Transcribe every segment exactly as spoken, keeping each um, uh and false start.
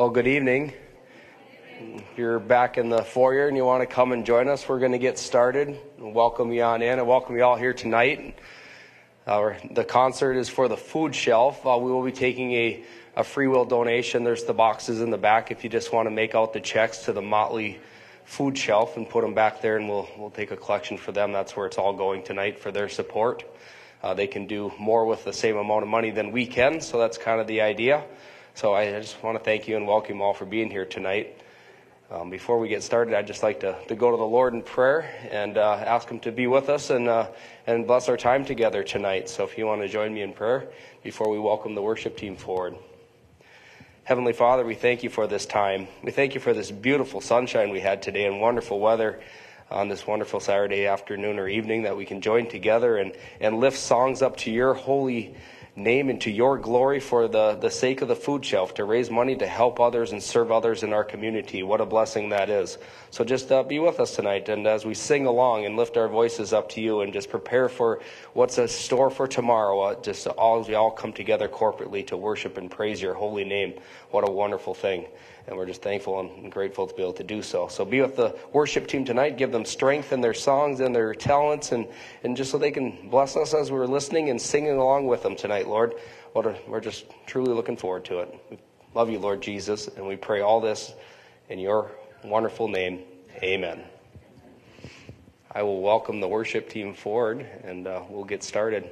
Well, good evening. If you're back in the foyer and you want to come and join us, we're going to get started. Welcome you on in and welcome you all here tonight. Uh, the concert is for the food shelf. Uh, we will be taking a, a free will donation. There's the boxes in the back if you just want to make out the checks to the Motley food shelf and put them back there, and we'll we'll take a collection for them. That's where it's all going tonight for their support. Uh, they can do more with the same amount of money than we can, so that's kind of the idea. So I just want to thank you and welcome you all for being here tonight. Um, before we get started, I'd just like to, to go to the Lord in prayer and uh, ask Him to be with us and uh, and bless our time together tonight. So if you want to join me in prayer before we welcome the worship team forward. Heavenly Father, we thank you for this time. We thank you for this beautiful sunshine we had today and wonderful weather on this wonderful Saturday afternoon or evening that we can join together and, and lift songs up to your holy name and to your glory for the, the sake of the food shelf, to raise money to help others and serve others in our community. What a blessing that is. So just uh, be with us tonight, and as we sing along and lift our voices up to you and just prepare for what's in store for tomorrow, uh, just all we all come together corporately to worship and praise your holy name. What a wonderful thing. And we're just thankful and grateful to be able to do so. So be with the worship team tonight. Give them strength in their songs and their talents, and, and just so they can bless us as we're listening and singing along with them tonight, Lord. What a, we're just truly looking forward to it. We love you, Lord Jesus, and we pray all this in your wonderful name. Amen. I will welcome the worship team forward, and uh, we'll get started.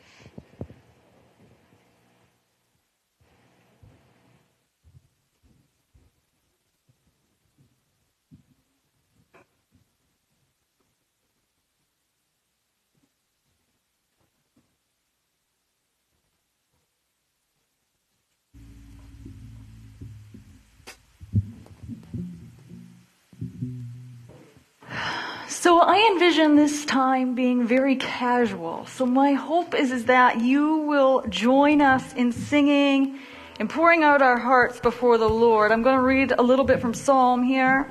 So I envision this time being very casual. So my hope is, is that you will join us in singing and pouring out our hearts before the Lord. I'm going to read a little bit from Psalm here.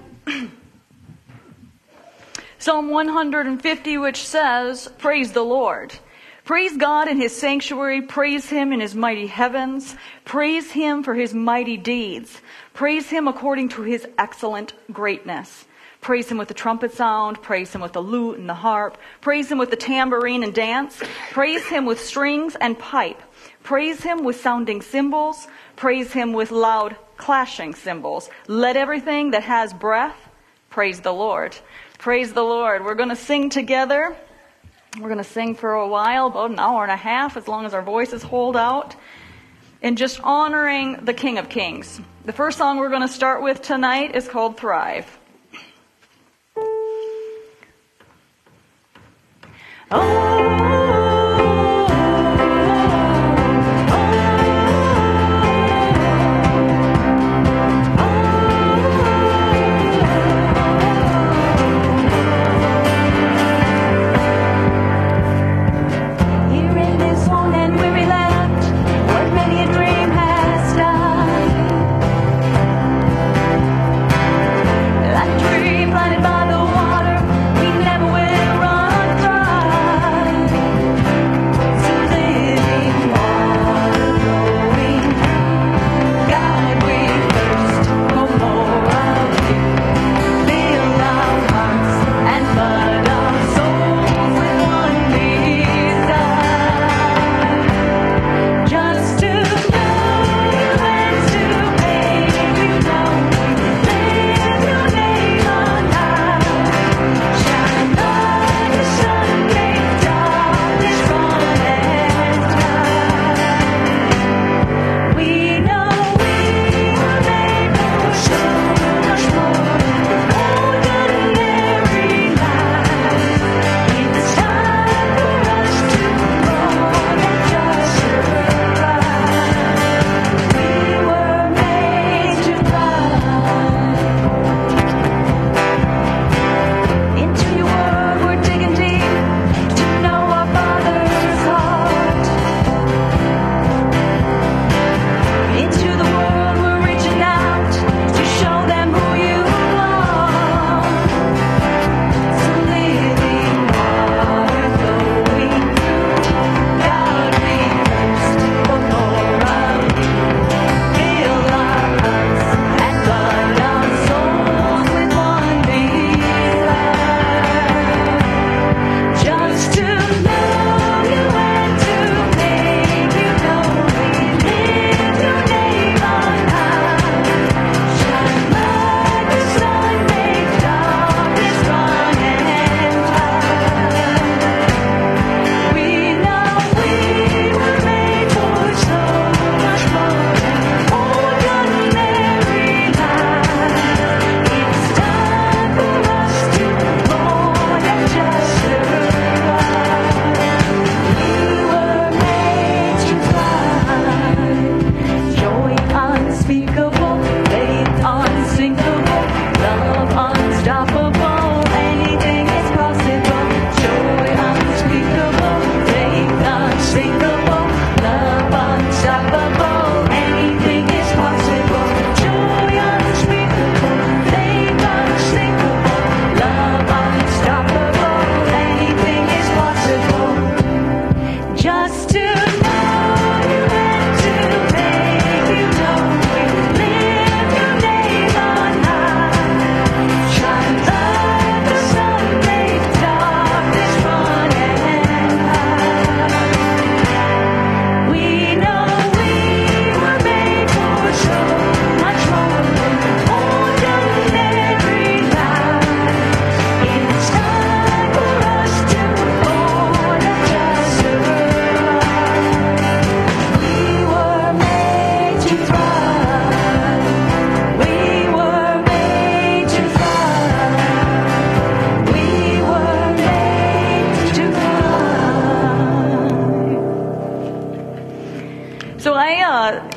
Psalm one hundred fifty, which says, "Praise the Lord. Praise God in His sanctuary. Praise Him in His mighty heavens. Praise Him for His mighty deeds. Praise Him according to His excellent greatness. Praise Him with the trumpet sound. Praise Him with the lute and the harp. Praise Him with the tambourine and dance. Praise Him with strings and pipe. Praise Him with sounding cymbals. Praise Him with loud clashing cymbals. Let everything that has breath praise the Lord." Praise the Lord. We're going to sing together. We're going to sing for a while, about an hour and a half, as long as our voices hold out, and just honoring the King of Kings. The first song we're going to start with tonight is called "Thrive." Oh. Planted by the water, we never will run dry.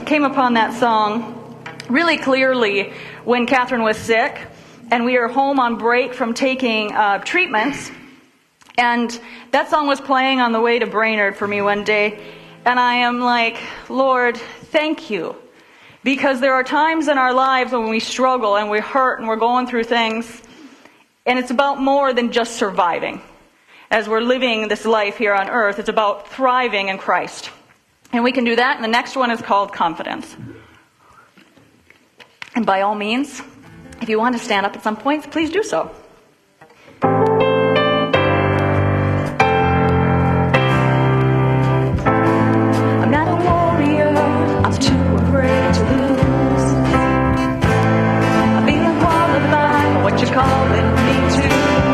came upon that song really clearly when Catherine was sick, and we were home on break from taking uh, treatments, and that song was playing on the way to Brainerd for me one day, and I am like, Lord, thank you, because there are times in our lives when we struggle and we hurt and we're going through things, and it's about more than just surviving. As we're living this life here on earth, it's about thriving in Christ. And we can do that, and the next one is called confidence. And by all means, if you want to stand up at some points, please do so. I'm not a warrior, I'm too afraid to lose. I feel unqualified for what you're calling me to.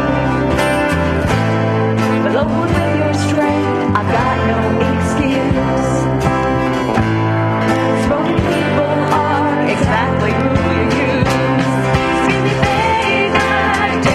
But Lord, with your strength, I've got no excuse. Spoken people are exactly who you use. Give me faith, I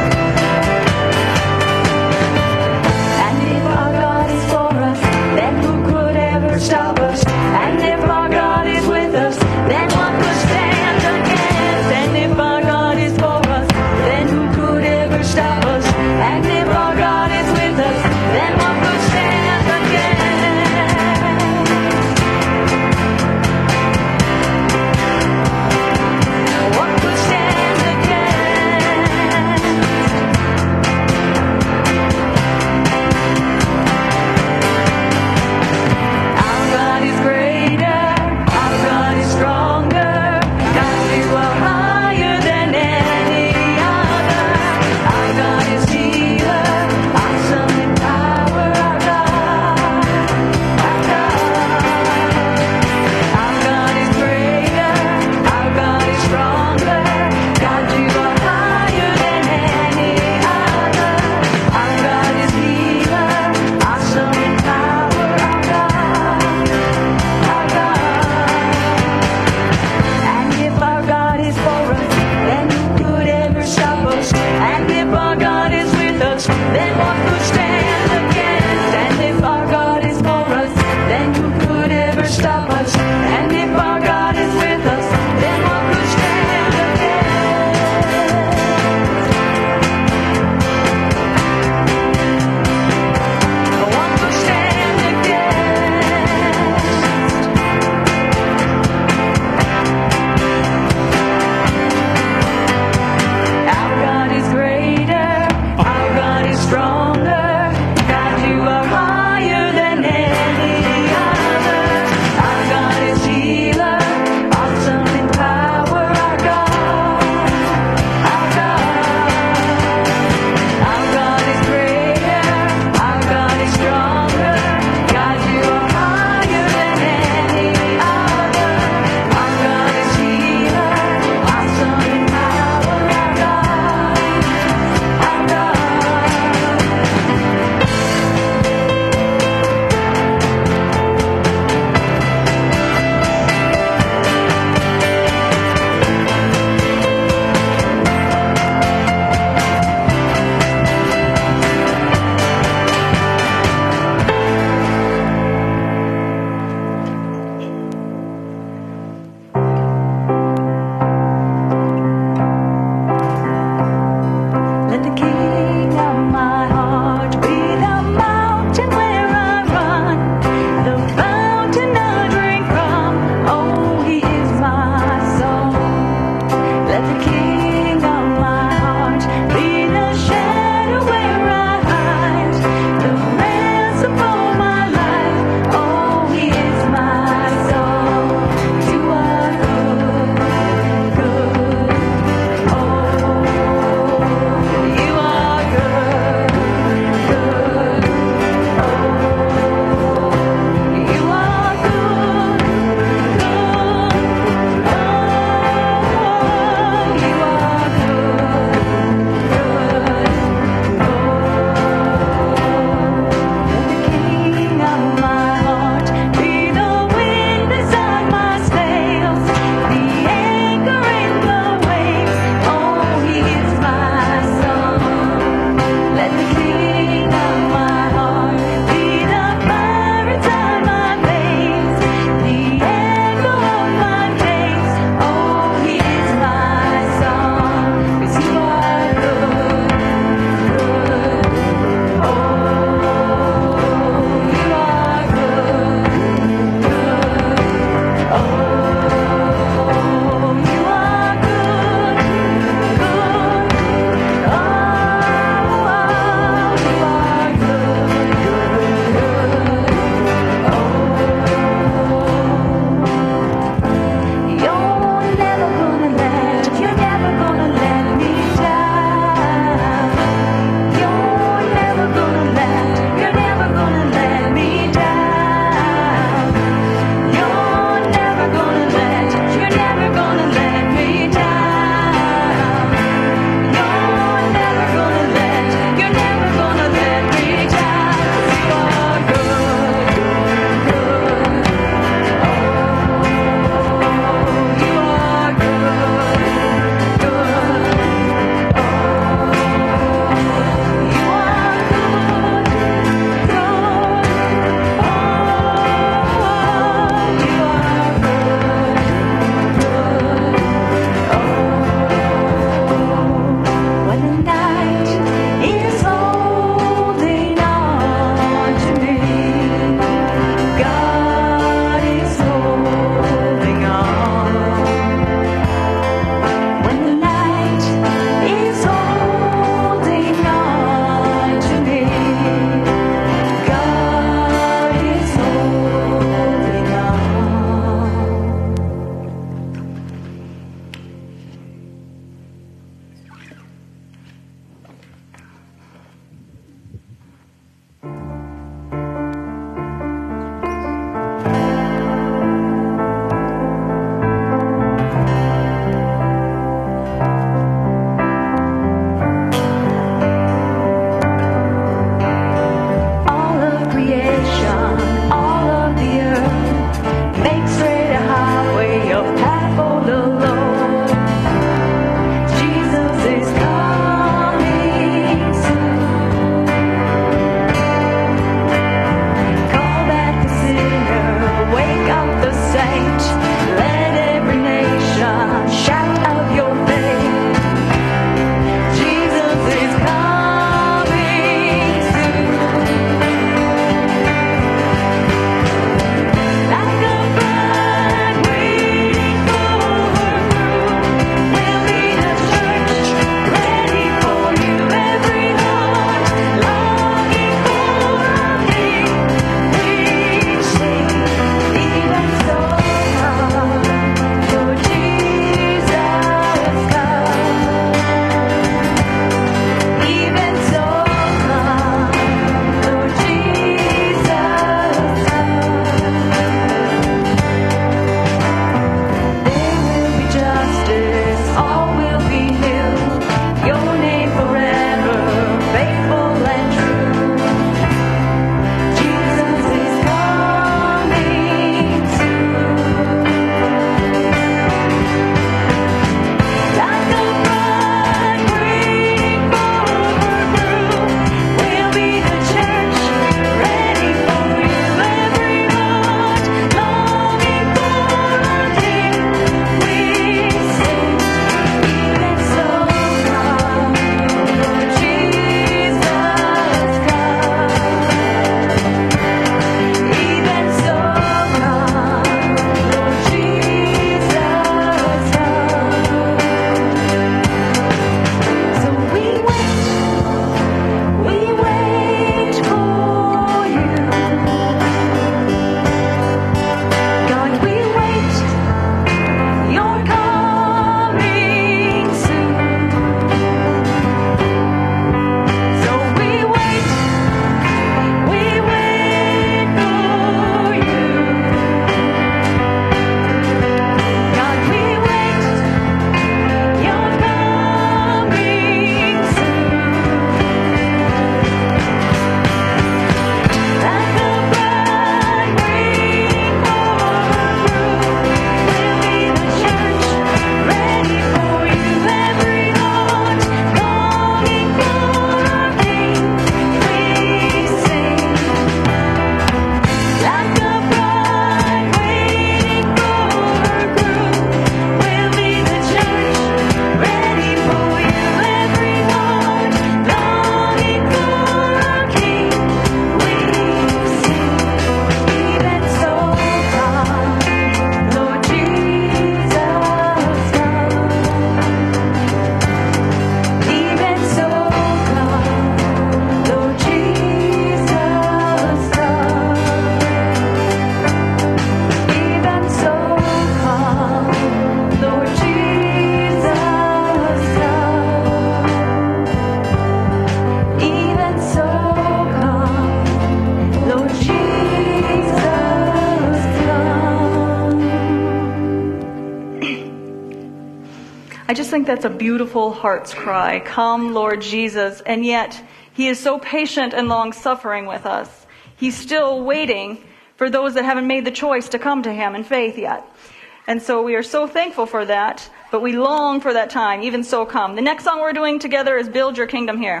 I just think that's a beautiful heart's cry. Come, Lord Jesus. And yet, he is so patient and long-suffering with us. He's still waiting for those that haven't made the choice to come to him in faith yet. And so we are so thankful for that, but we long for that time. Even so, come. The next song we're doing together is Build Your Kingdom Here.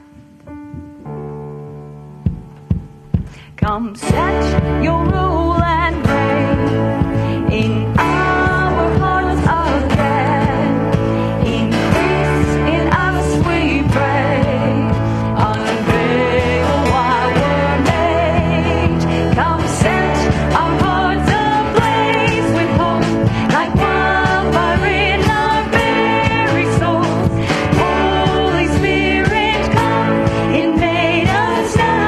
Come set your rule and reign in our hearts again. Increase in us, we pray. Unveil why we're made. Come set our hearts ablaze with hope, like wildfire in our very souls. Holy Spirit, come, invade us now.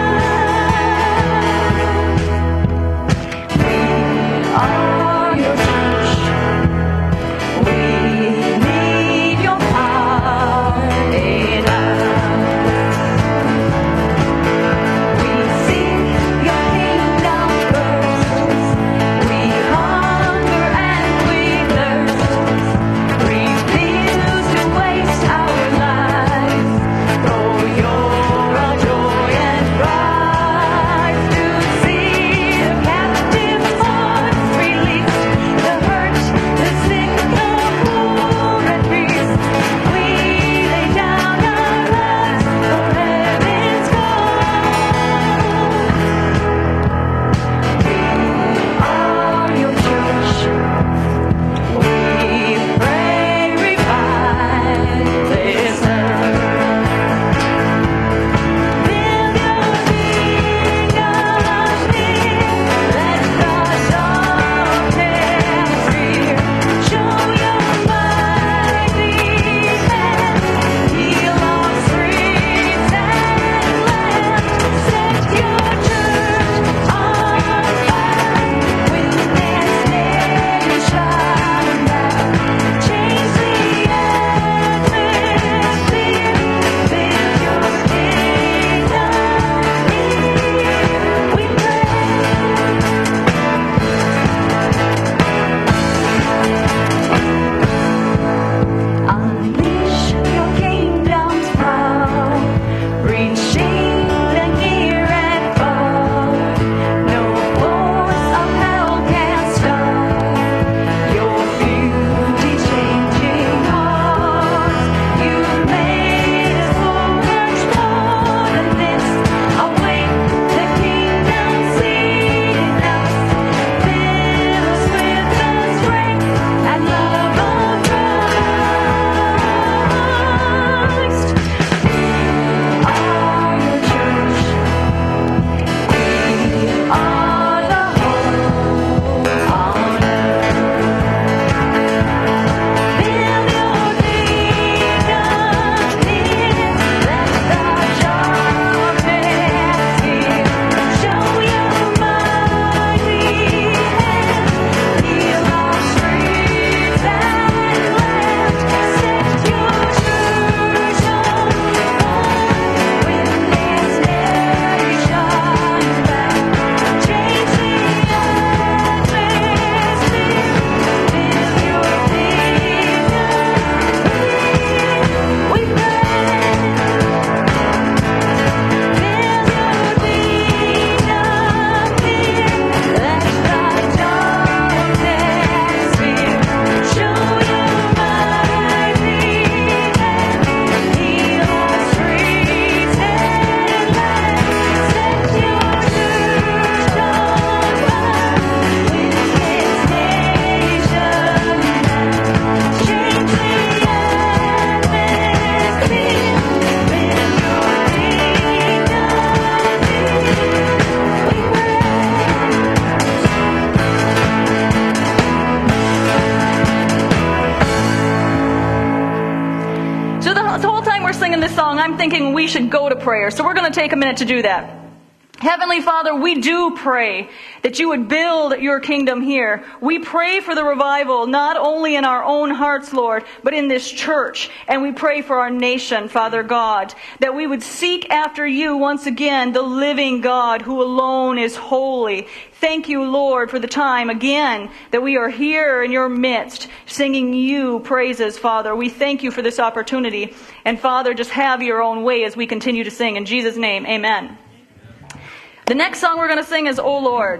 I'm thinking we should go to prayer. So we're going to take a minute to do that. Heavenly Father, we do pray that you would build your kingdom here. We pray for the revival, not only in our own hearts, Lord, but in this church. And we pray for our nation, Father God, that we would seek after you once again, the living God who alone is holy. Thank you, Lord, for the time again that we are here in your midst, singing you praises, Father. We thank you for this opportunity. And Father, just have your own way as we continue to sing. In Jesus' name, amen. The next song we're going to sing is O Lord.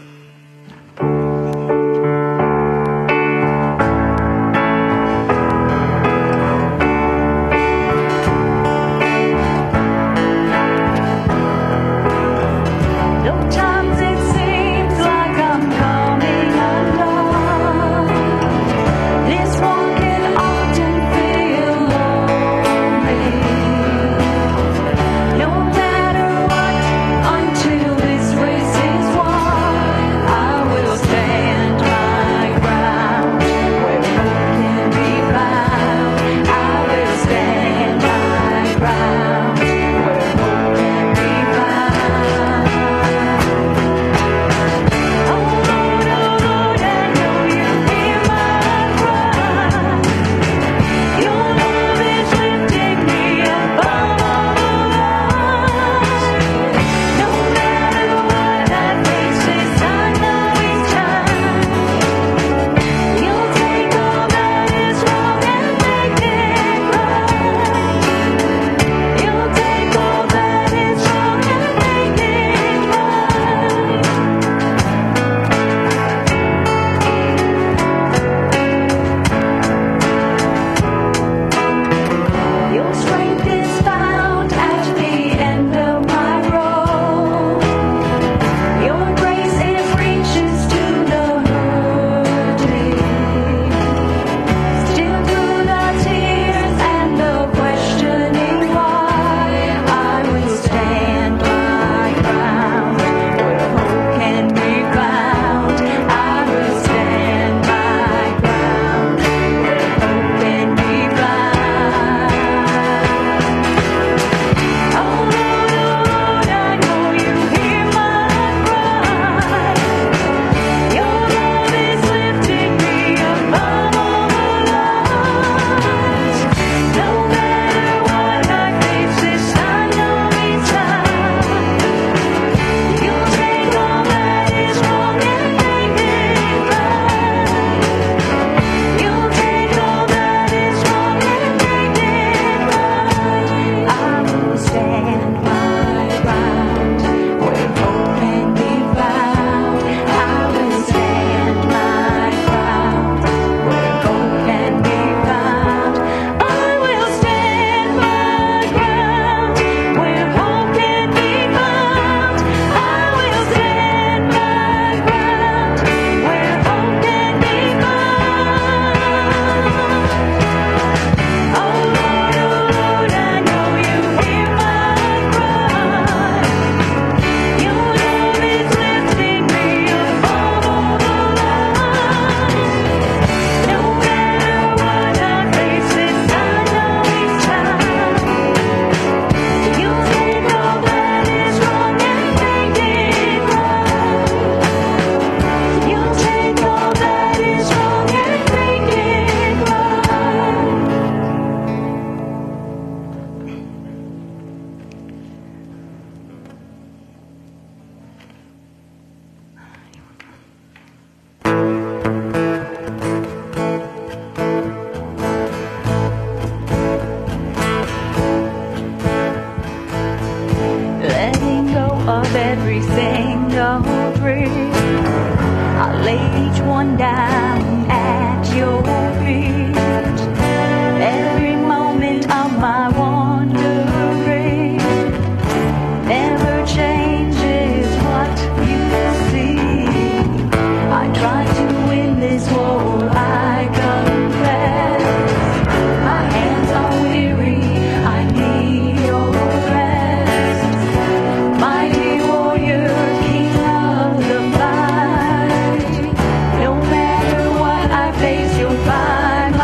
Sometimes it seems like I'm coming undone. This one can often feel lonely. No matter what, until this race is won, I will stand my ground where hope can be found. I will stand my ground where hope can be found. Oh Lord, oh Lord, I know you hear my cry. Your love is lifting me above all odds. No matter what I face this time, now each time, you'll take all that is wrong and make it right. You'll take all that is wrong and make it right. Your strength is found at the end of my road. Your grace it reaches to the hurting. Still through the tears and the questioning why, I will stand my ground where hope can be found. I will stand my ground where hope can be found. Oh Lord, oh Lord, I know you hear my cry. Your love is lifting me above all odds. No matter what I face this time, no each time, you'll take all that is wrong and make it right. You'll take all that is wrong and make it right. I will stand my ground where hope can be found. I will stand my ground where hope can be found. I will stand my ground where hope can be found. I will stand my ground where hope can be found. Oh Lord, oh Lord, I know you hear my cry. Your love is lifting me above all odds. No matter what I face this time, no each time, you'll take all that is wrong and make it right. You'll take all that is wrong and make it letting go of every single dream. I lay each one down at your feet. Every moment of my wandering never changes what you see. I try to win this war, I confess. My hands are weary, I need your rest. Mighty warrior, king of the fight. No matter what I face, you'll find my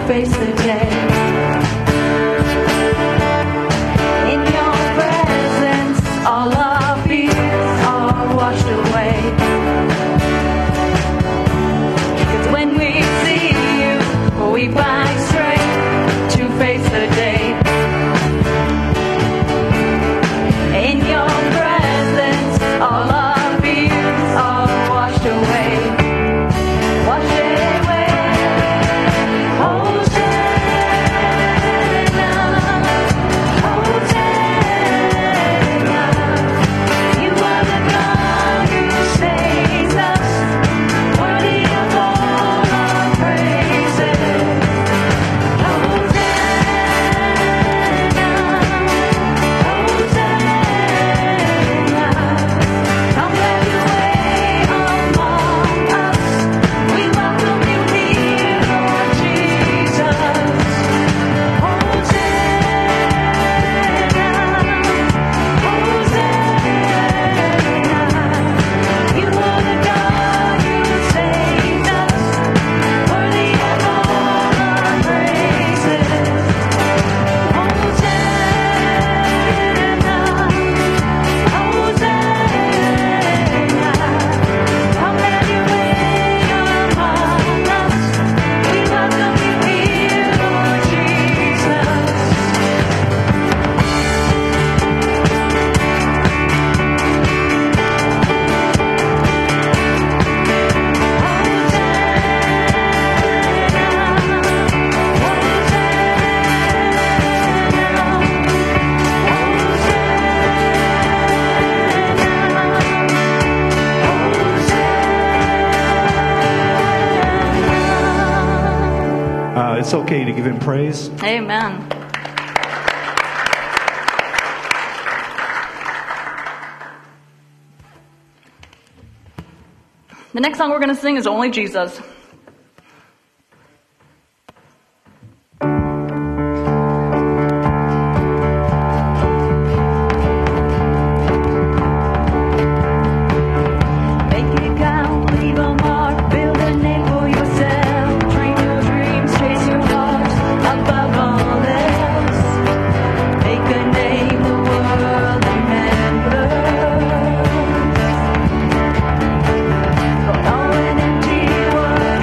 face the day. In your presence, all our fears are washed away. 'Cause when we see you, we find strength to face the day. In your presence, all our fears are washed away. Washed away. Hosanna, Hosanna. You are the God who saves us, worthy of all our praises. Hosanna, Hosanna. Come have your way among us. We welcome you here, Lord Jesus. Hosanna, Hosanna. You are the God who saved us, worthy of all our praises. Hosanna, Hosanna. Come have your way among us. We welcome you here, Lord Jesus. Uh, it's okay to give him praise. Amen. The next song we're going to sing is Only Jesus. Make it count, leave a mark, build a name for yourself. Dream your dreams, chase your heart above all else. Make a name the world remembers. For all an empty world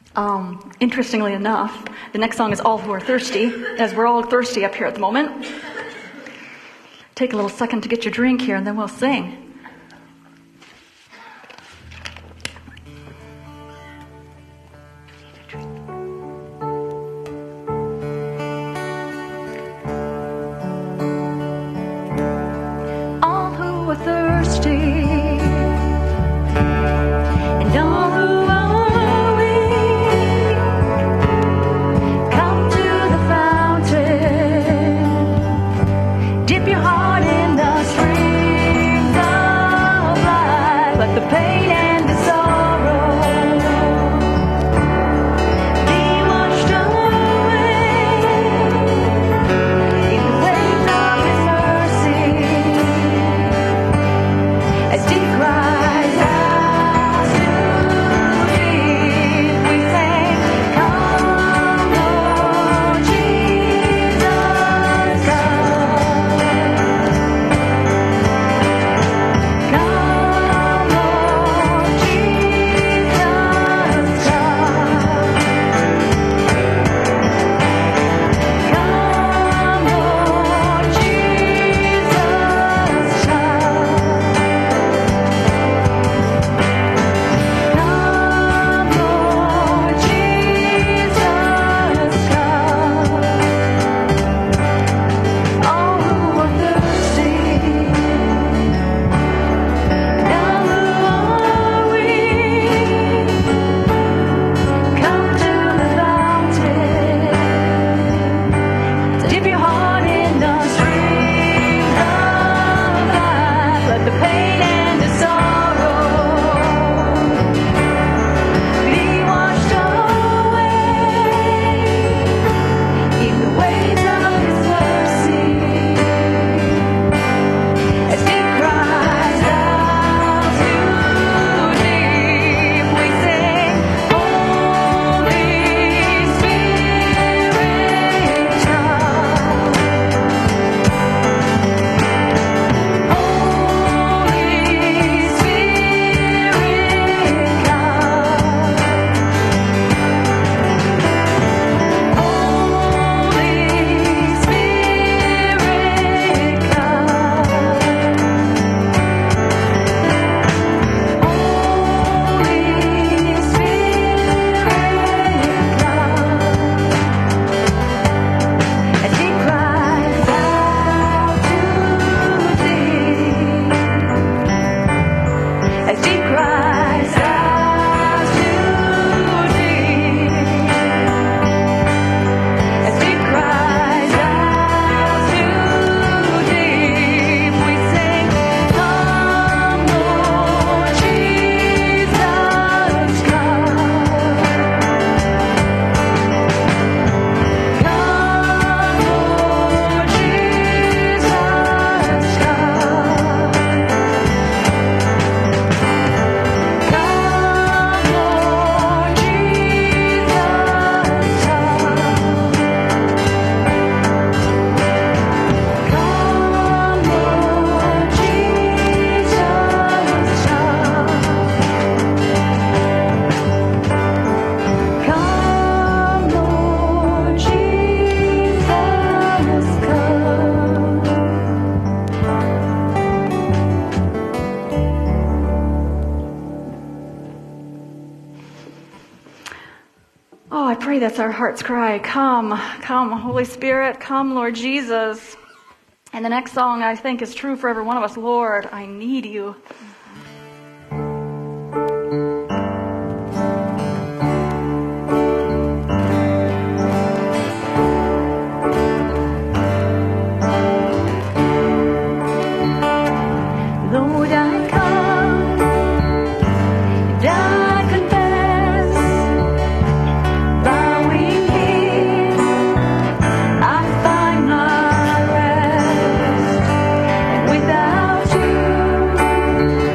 Um, interestingly enough, the next song is All Who Are Thirsty, as we're all thirsty up here at the moment. Take a little second to get your drink here, and then we'll sing. All who are thirsty, and all who are weak, come to the fountain. Dip your heart in the streams of life. Let the pain and the sorrow be washed away in the waves of His mercy. As deep cries out to deep, we say, "Come, Lord Jesus, come. Come, Lord Jesus, come. Come, Lord Jesus, come. Come, Lord Jesus, come. All who are thirsty, and all who are weak, come to the fountain. Dip your heart in the streams of life. Let the pain and the sorrow be washed away in the waves of His mercy. As deep cries out to deep, we sing, "Holy Spirit, come. Holy Spirit, come. Holy Spirit, come. Holy Spirit, come. As He cries out to deep, as He cries out to deep, as He cries out to deep, we sing, "Come, Lord Jesus, come. Come, Lord Jesus, come. Come, Lord Jesus, come. Come, Lord Jesus, come. Come, Lord Jesus, come. Oh, I pray that's our heart's cry. Come, come, Holy Spirit, come, Lord Jesus. And the next song I think is true for every one of us. Lord, I need you. Lord, I come, and I confess, bowing here, I find my rest. And without you,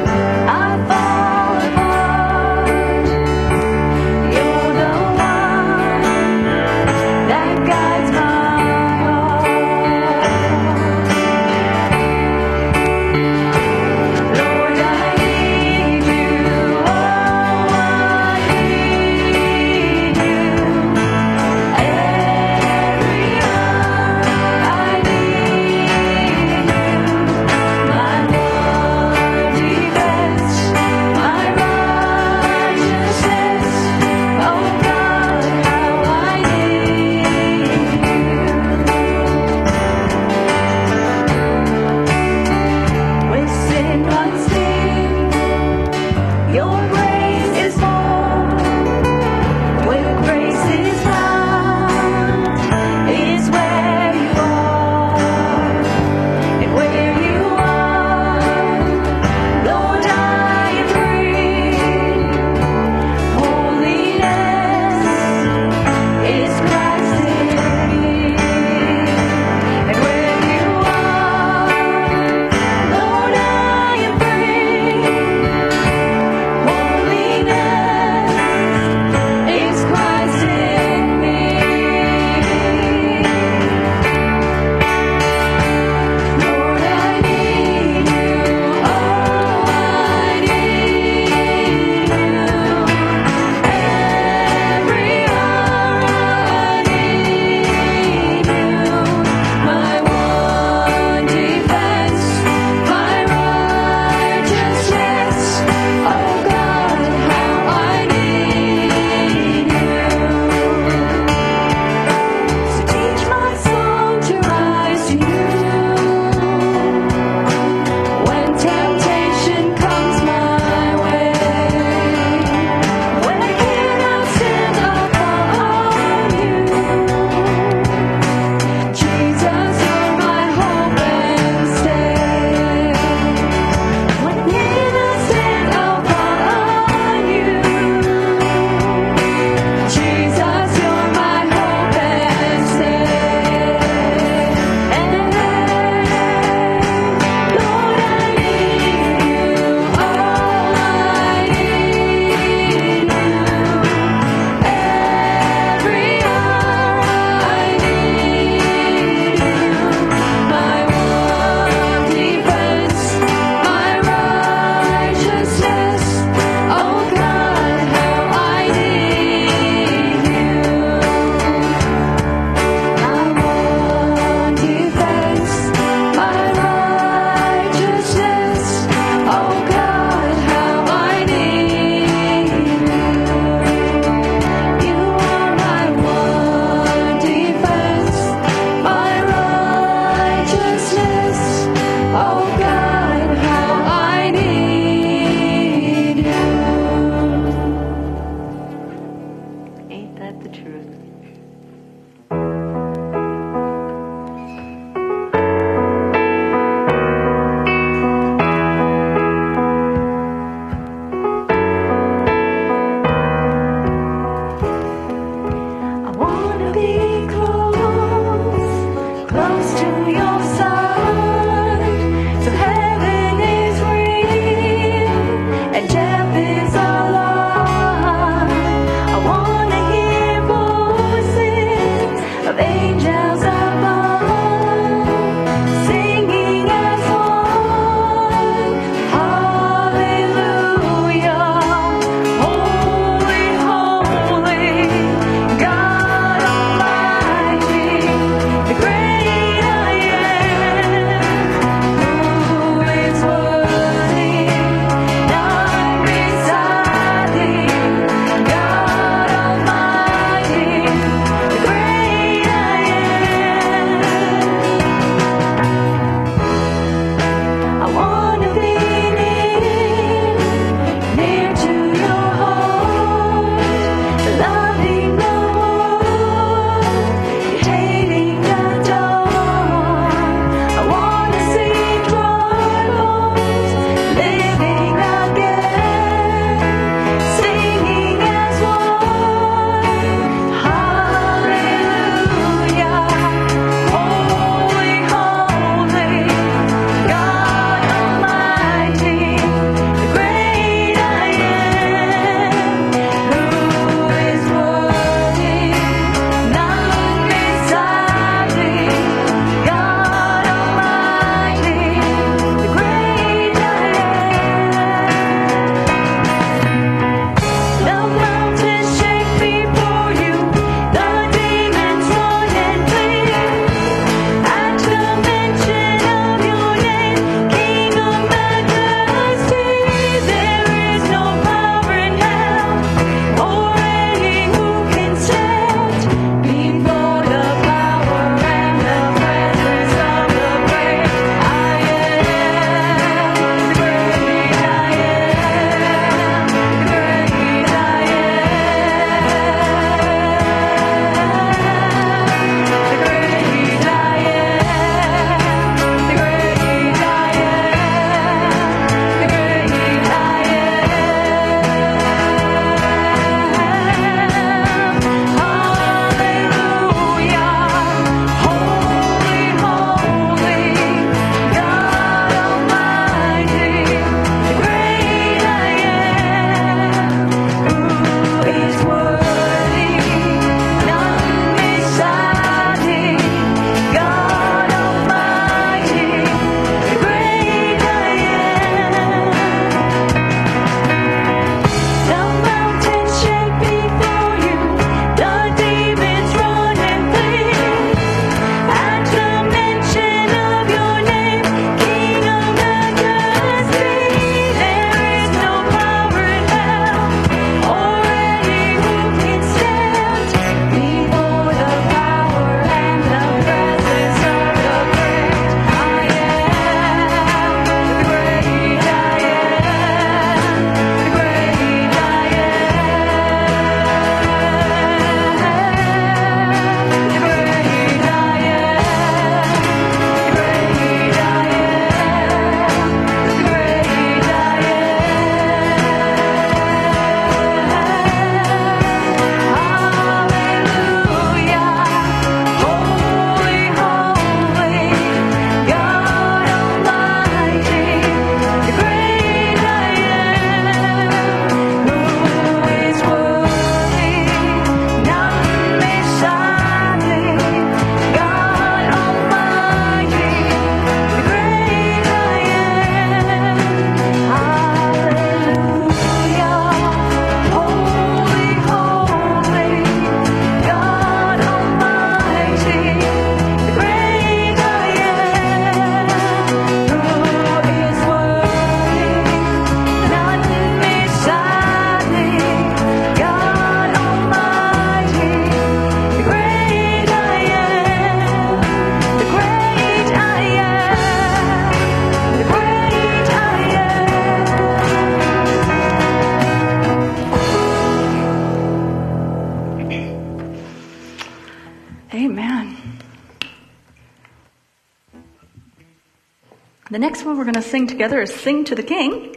The next one we're going to sing together is Sing to the King.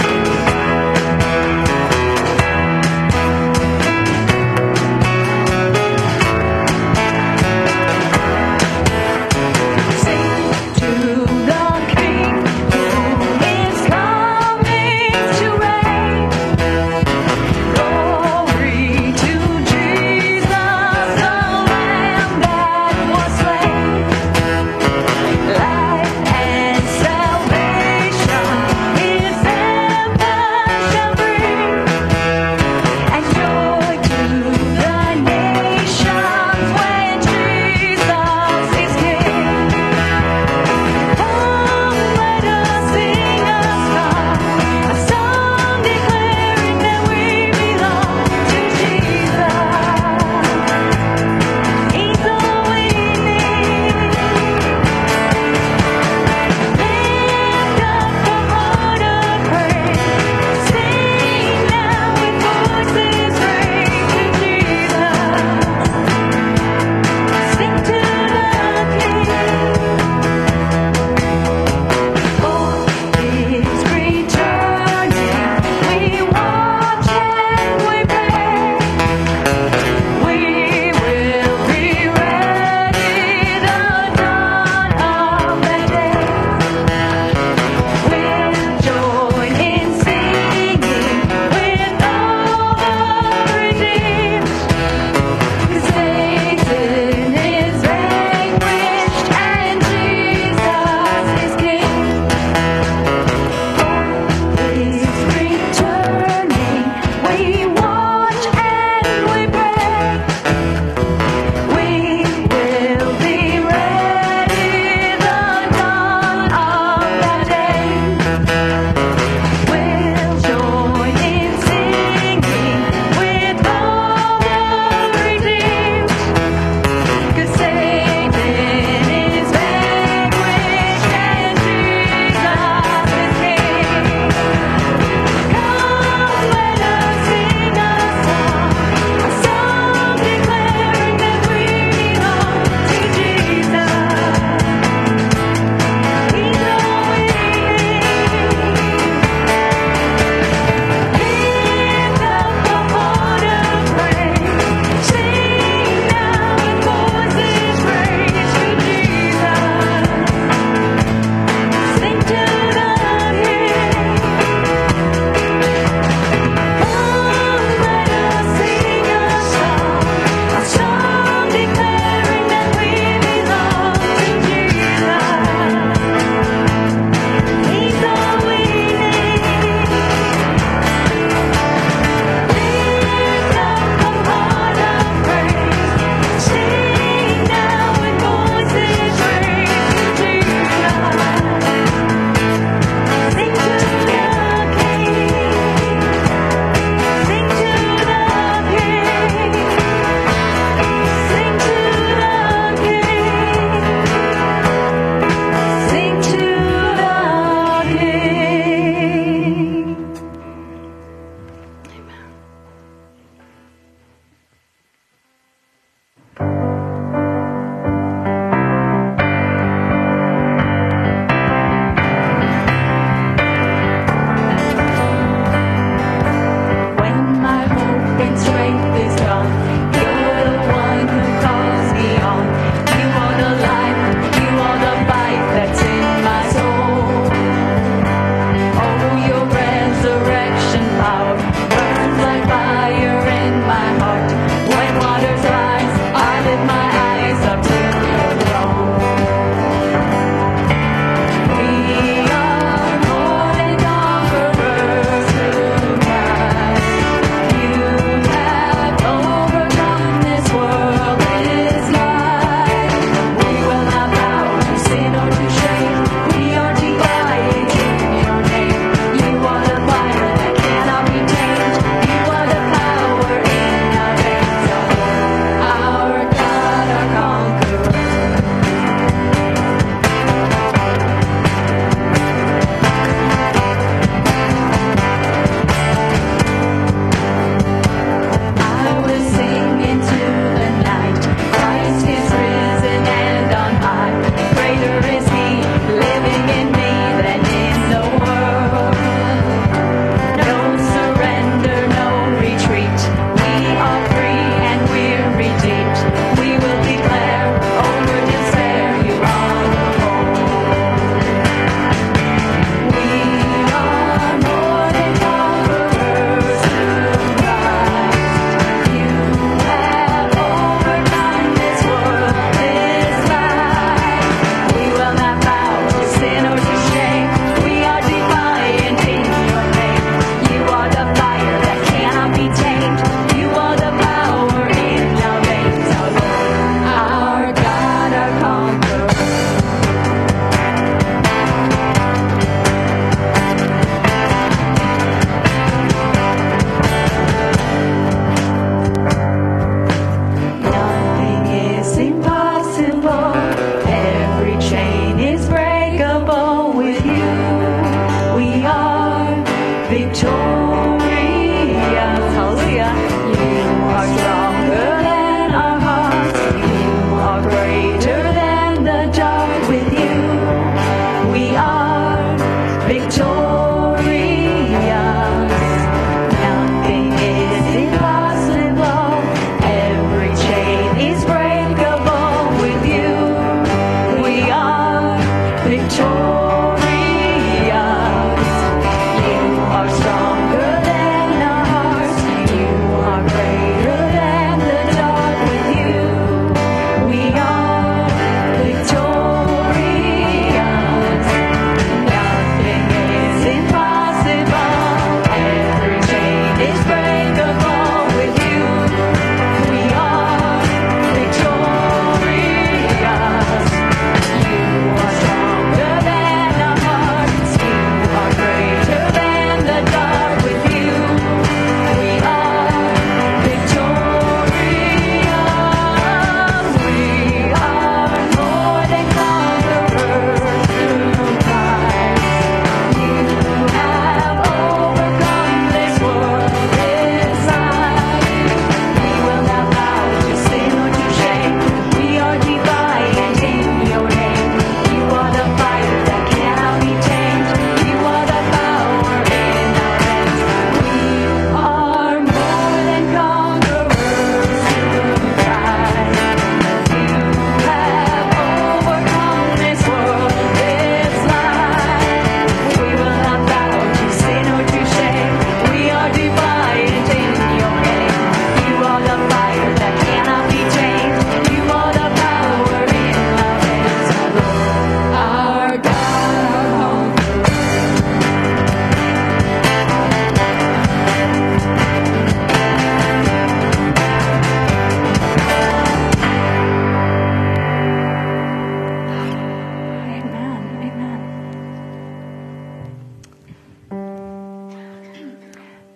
Thank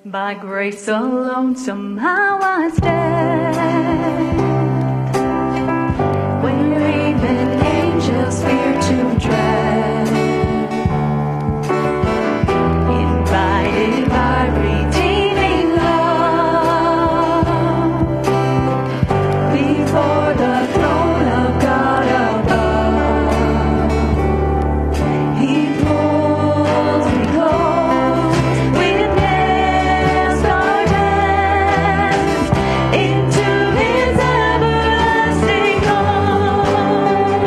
By grace alone somehow I stand, where even angels fear to tread, invited by redeeming love, before the throne of God above. He pulls me close with nails scarred hands into His everlasting arms.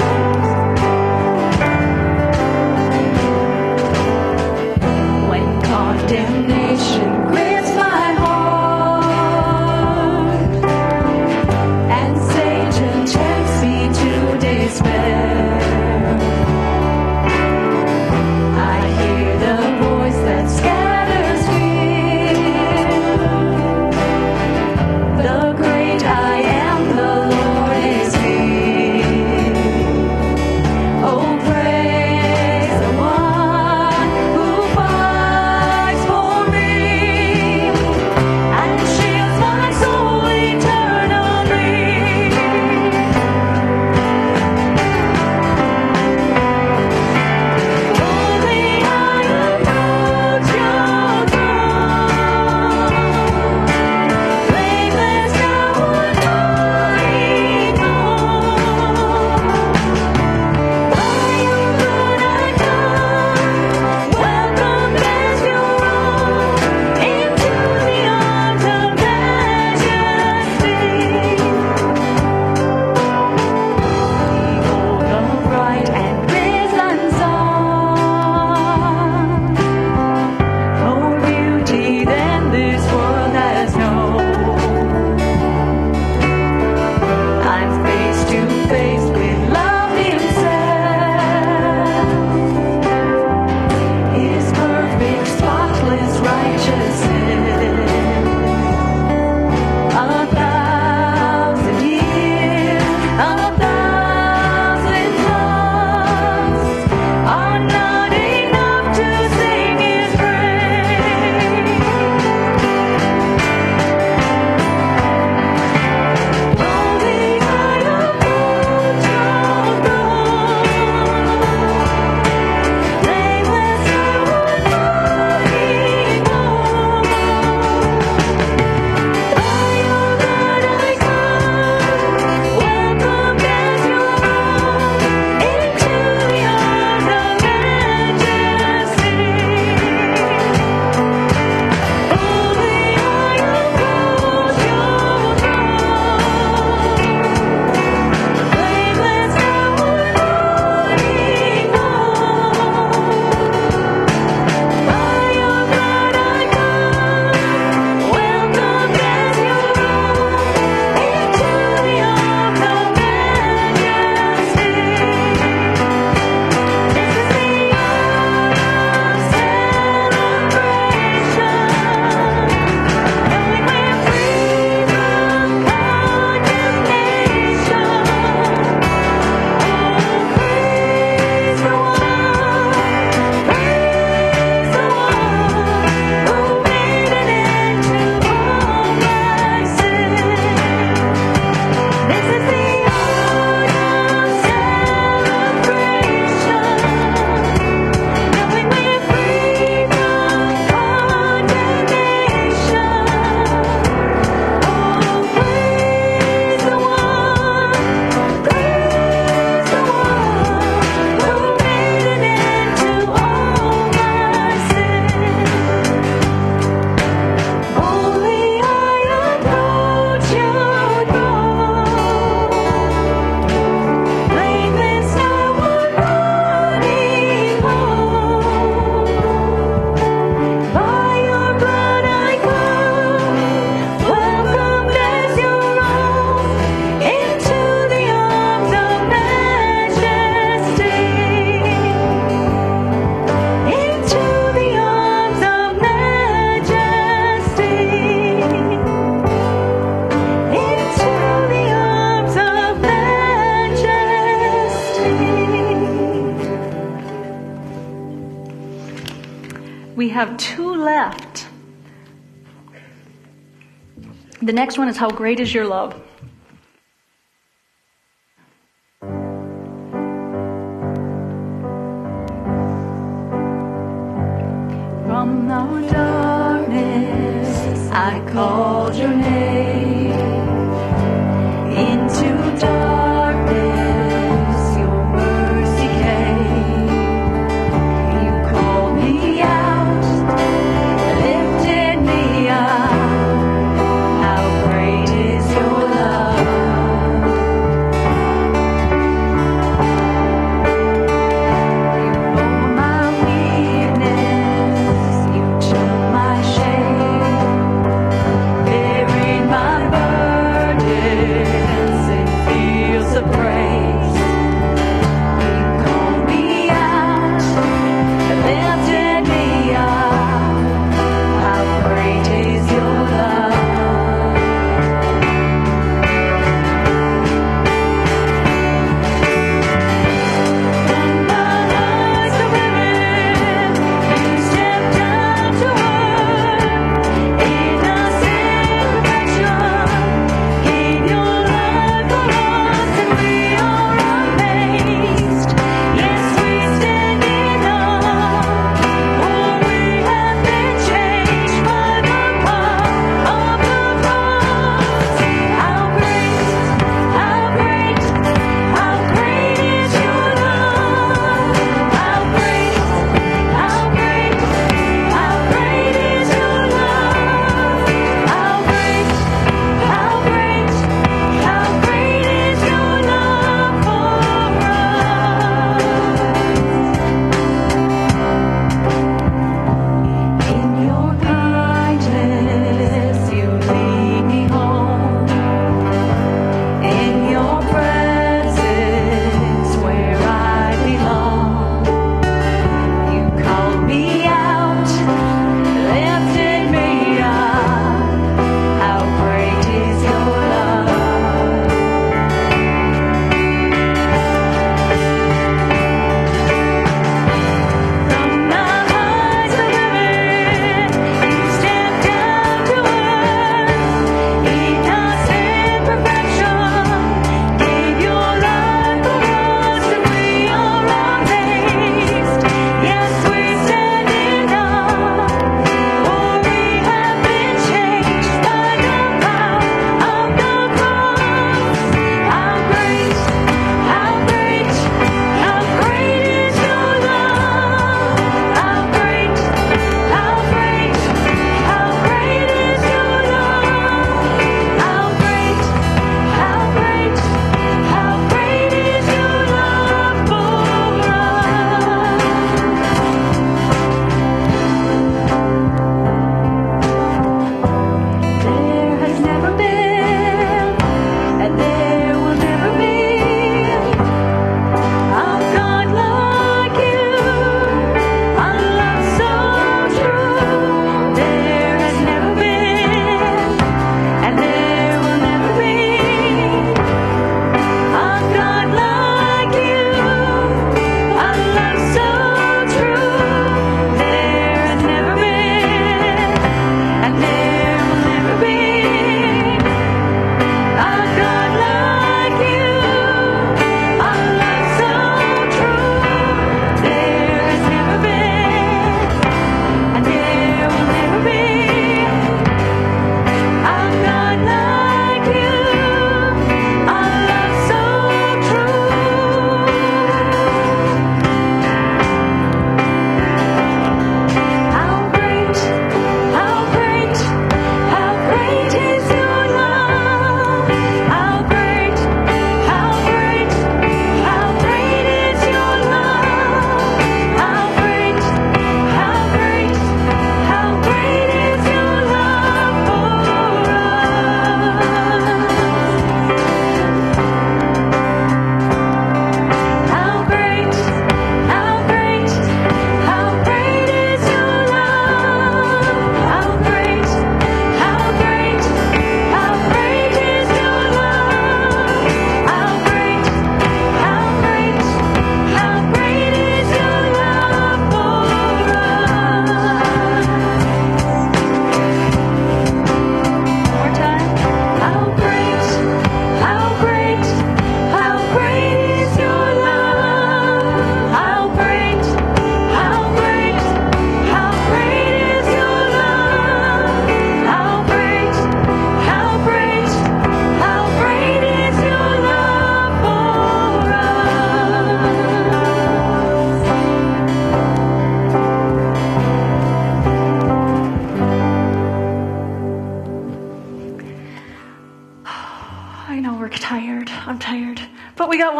When condemnation grips my heart and Satan tempts me to despair, I hear the voice that scatters fear. The great I am, the Lord is here. Oh, praise the one who fights for me and shields my soul eternally. Only I approach your throne, blameless now and morning dawn. By your blood I come, welcome as your own, into the arms of majesty. Behold the bright and risen sun, more beauty than this world has known. I'm face to face with love Himself, His perfect, spotless righteousness. A thousand years, a thousand tongues are not enough to sing His praise. Only I approach your throne, blameless now and morning dawn. By your blood I come, welcomed as your own, into the arms of majesty. Only I approach your throne, blameless now and morning dawn. By your blood I come, welcomed as your own, into the arms of majesty. This is the hour of celebration, knowing we're free from condemnation. Oh, praise the one, praise the one who made an end to all my sin. This is the hour of celebration, knowing we're free from condemnation. Oh, praise the one, praise the one who made an end to all my sin. Only I approach your throne, blameless now and morning dawn. By your blood I come, welcomed as your own, into the arms of majesty. Into the arms of majesty. Into the arms of majesty. We have two left. The next one is How Great Is Your Love. From the darkness I called your name. Into darkness your mercy came. You called me out, lifted me up. How great is your love?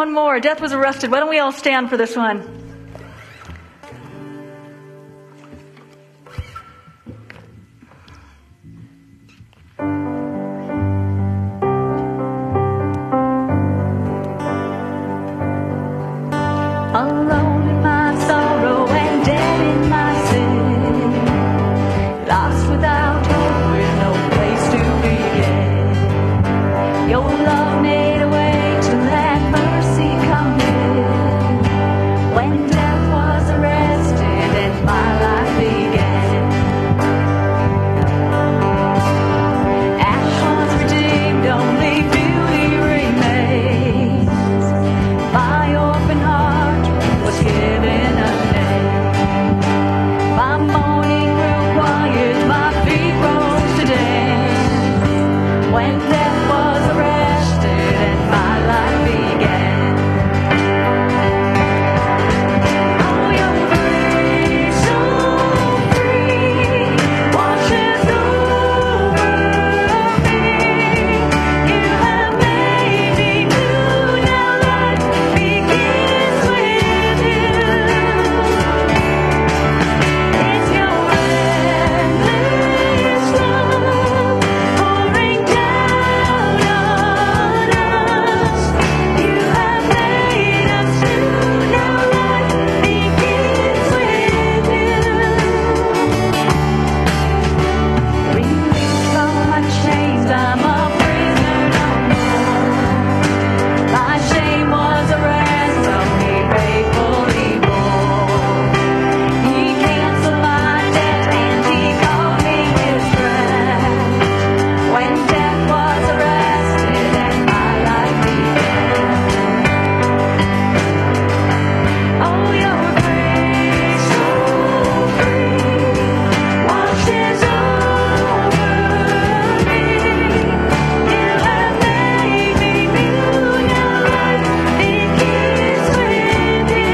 one more. Death was arrested. Why don't we all stand for this one? Alone in my sorrow and dead in my sin, lost without hope with no place to begin. Your love made a way to let mercy come in. When death was arrested and my life began, ash was redeemed, only beauty remains. My open heart was given a name. My mourning grew quiet, my feet rose to dance. When death was arrested and my life began. Oh, you're free, so free, washes over me. You have made me new, now life begins with you. It's your endless love pouring down on us. You have made us new, now life begins with you. Released from my chains, I'm a prisoner no more. My shame was a ransom he faithfully bore. He canceled my debt and he called me his friend. When death was arrested and my life began. Oh, your grace so free washes over me. You have made me new, now life begins with you.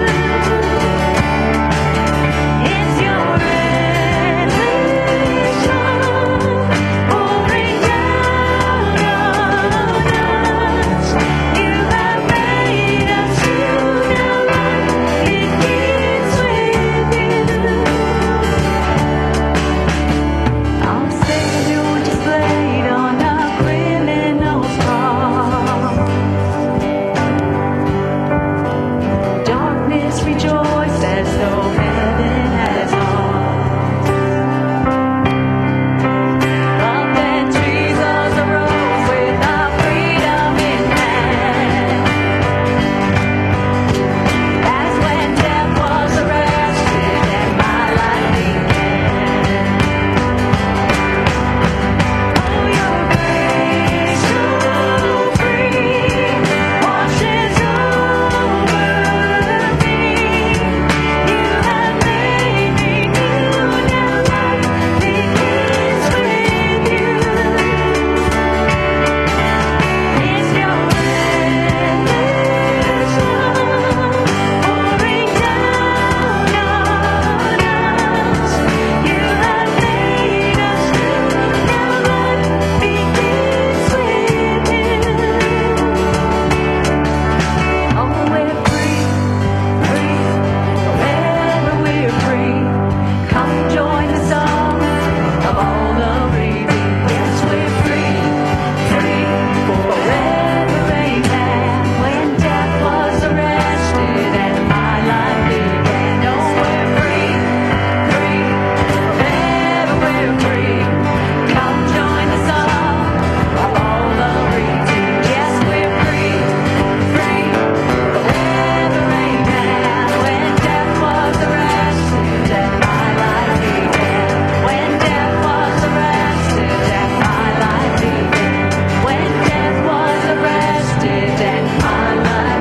It's your endless love pouring down on us. You have made us new, now life begins with you. Our Savior displayed on a criminal's cross. Darkness rejoiced as though heaven has lost. But then Jesus arose with our freedom in hand. That's when death was arrested and my life began. Oh, your grace so free washes over me. You have made me new, now life begins with you. It's your endless love pouring down on us. You have made us new, now life begins with you. Oh, we're free, free, forever we're free. Come join the song of all the redeemed. Yes, we're free, free, forever, amen. When death was arrested and my life began. Oh, we're free, free, forever we're free. Come join the song of all the redeemed. Yes, we're free, free, forever, amen. When death was arrested and my life began. When death was arrested and my life began. When death was arrested and my life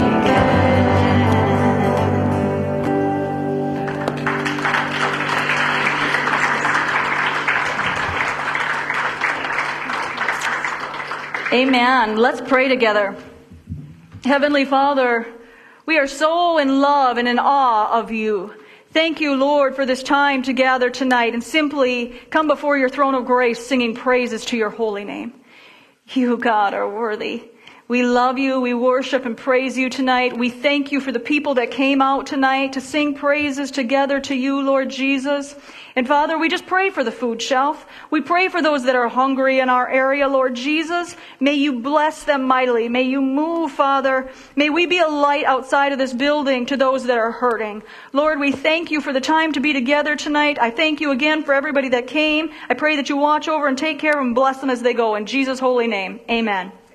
began. Amen. Let's pray together. Heavenly Father, we are so in love and in awe of you. Thank you, Lord, for this time to gather tonight and simply come before your throne of grace singing praises to your holy name. You, God, are worthy. We love you. We worship and praise you tonight. We thank you for the people that came out tonight to sing praises together to you, Lord Jesus. And Father, we just pray for the food shelf. We pray for those that are hungry in our area, Lord Jesus. May you bless them mightily. May you move, Father. May we be a light outside of this building to those that are hurting. Lord, we thank you for the time to be together tonight. I thank you again for everybody that came. I pray that you watch over and take care of them and bless them as they go. In Jesus' holy name, amen.